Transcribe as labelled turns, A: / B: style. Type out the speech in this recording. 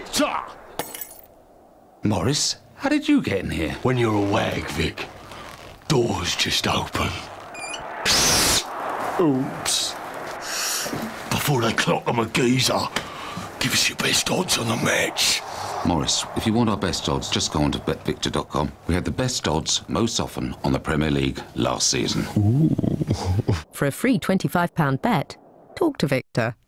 A: BetVictor!
B: Morris, how did you get in here?
A: When you're a wag, Vic, doors just open. Oops. Before they clock them a geezer, give us your best odds on the match.
B: Morris, if you want our best odds, just go on to BetVictor.com. We had the best odds most often on the Premier League last season.
C: For a free £25 bet, talk to Victor.